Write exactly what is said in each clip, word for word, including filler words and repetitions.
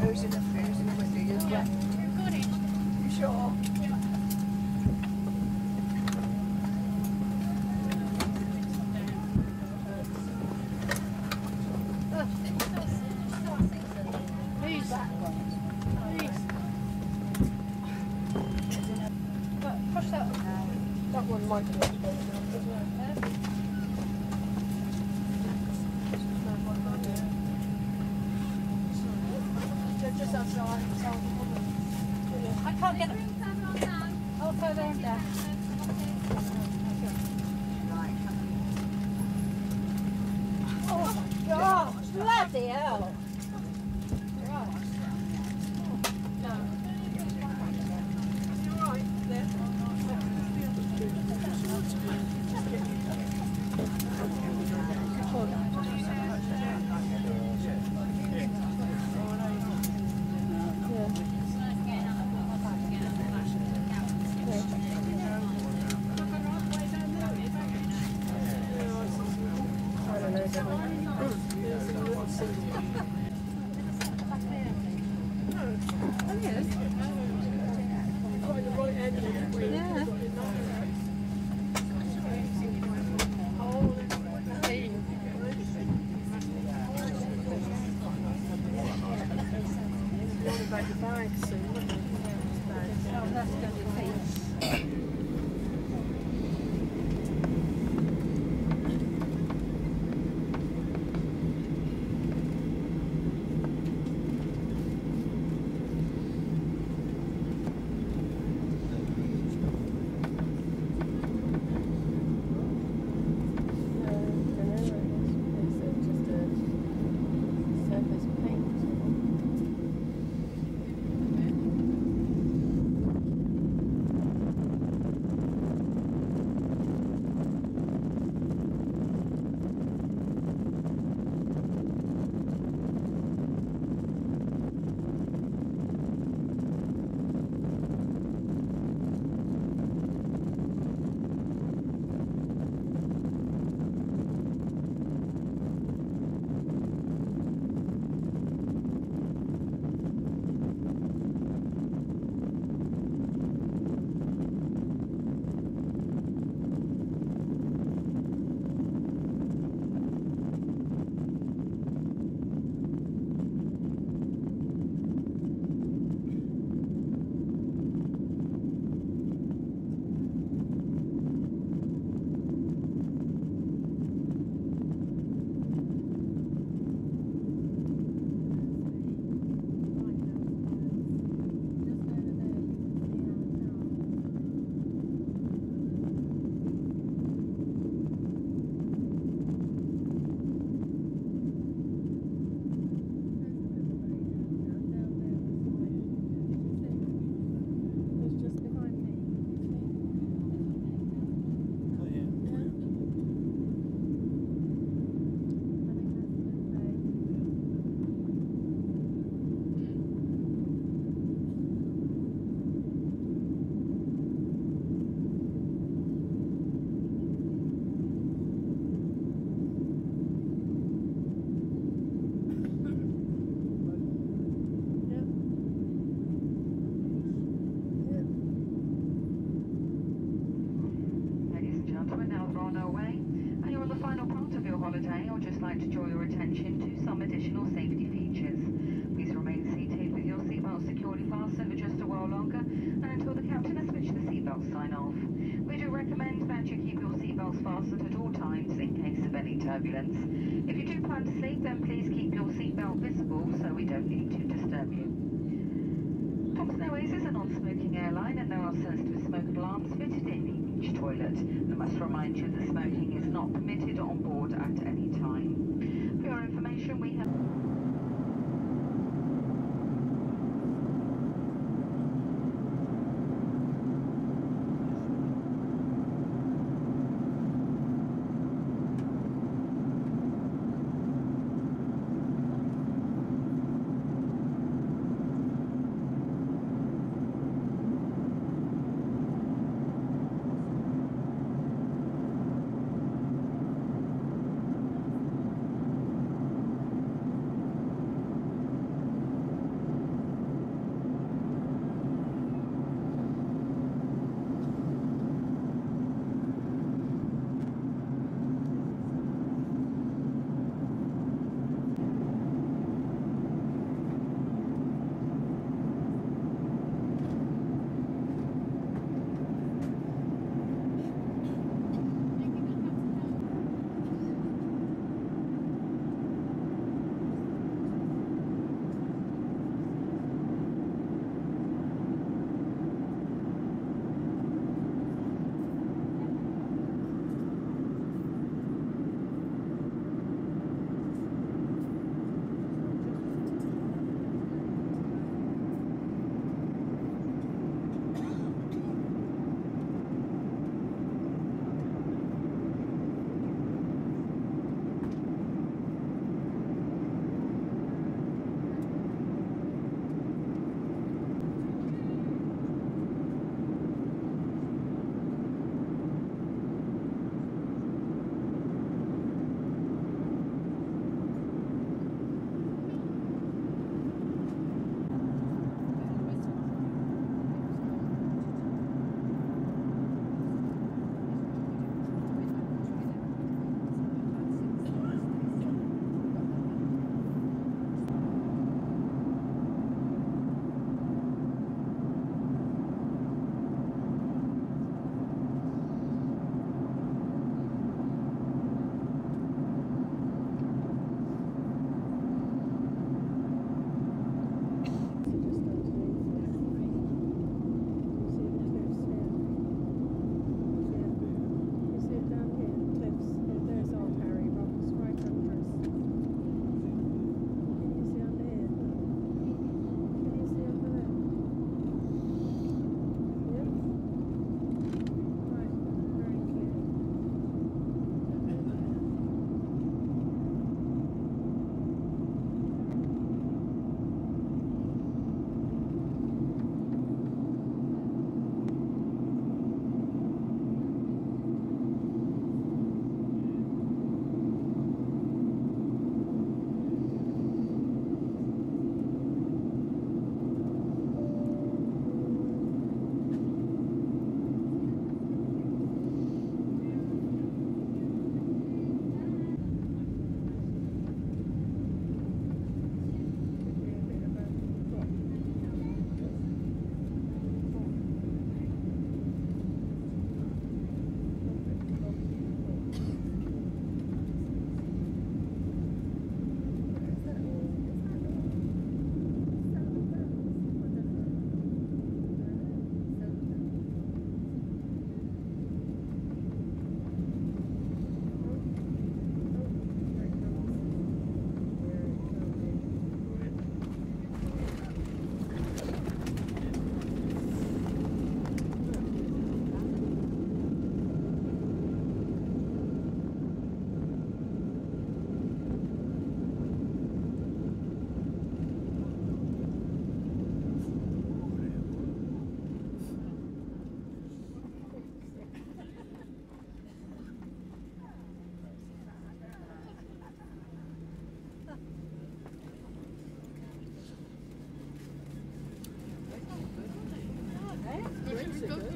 Who's in the who's in the window? You yeah. Got it. You sure? Who's that one? Who's? But push that one. That one might be expensive, doesn't it? Just outside, I can't get it. I'll go there and down. Oh my God! Bloody hell! Holiday, I would just like to draw your attention to some additional safety features. Please remain seated with your seatbelt securely fastened for just a while longer and until the captain has switched the seatbelt sign off. We do recommend that you keep your seatbelts fastened at all times in case of any turbulence. If you do plan to sleep, then please keep your seatbelt visible so we don't need to disturb you. Thomson Airways is a non-smoking airline and there are sensitive smoke alarms fitted in each toilet. We must remind you that smoking is not permitted on board at any time. For your information, we have...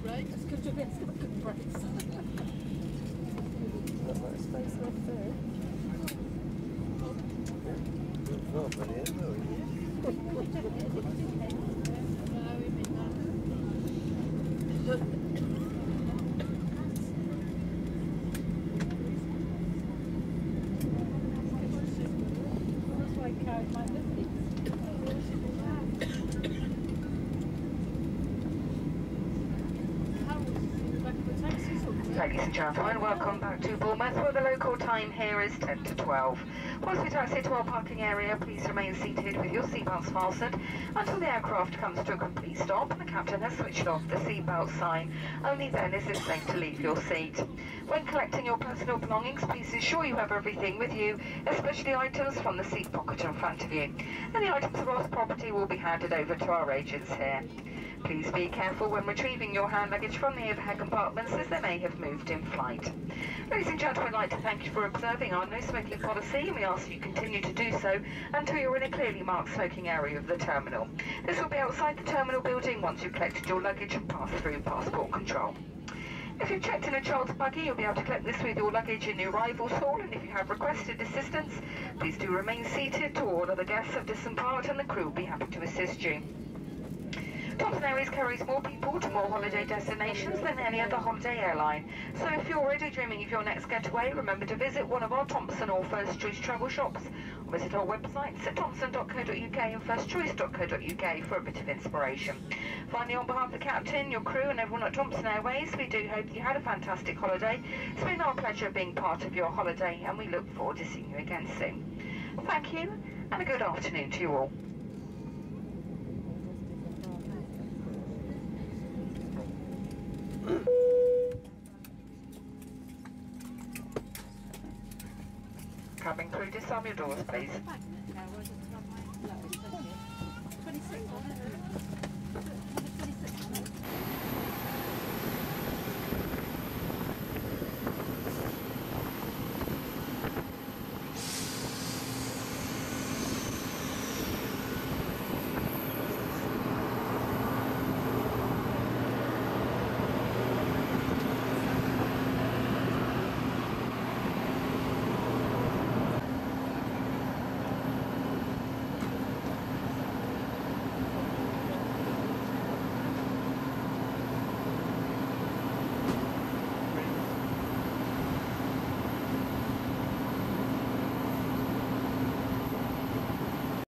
brakes. It's good to be got good brakes. Not much space left there. No, but yeah, no. Ladies and gentlemen, welcome back to Bournemouth, where the local time here is ten to twelve. Whilst we taxi to our parking area, please remain seated with your seatbelts fastened until the aircraft comes to a complete stop and the captain has switched off the seatbelt sign. Only then is it safe to leave your seat. When collecting your personal belongings, please ensure you have everything with you, especially items from the seat pocket in front of you. Any items of lost property will be handed over to our agents here. Please be careful when retrieving your hand luggage from the overhead compartments, as they may have moved in flight. Ladies and gentlemen, I'd like to thank you for observing our no smoking policy, and we ask that you continue to do so until you're in a clearly marked smoking area of the terminal. This will be outside the terminal building once you've collected your luggage and passed through passport control. If you've checked in a child's buggy, you'll be able to collect this with your luggage in the arrivals hall, and if you have requested assistance, please do remain seated till all other guests have disembarked and the crew will be happy to assist you. Thomson Airways carries more people to more holiday destinations than any other holiday airline. So if you're already dreaming of your next getaway, remember to visit one of our Thomson or First Choice travel shops, or visit our websites at thomson dot co dot U K and first choice dot co dot U K for a bit of inspiration. Finally, on behalf of the captain, your crew and everyone at Thomson Airways, we do hope you had a fantastic holiday. It's been our pleasure being part of your holiday, and we look forward to seeing you again soon. Thank you, and a good afternoon to you all. Cabin crew, disarm your doors, please.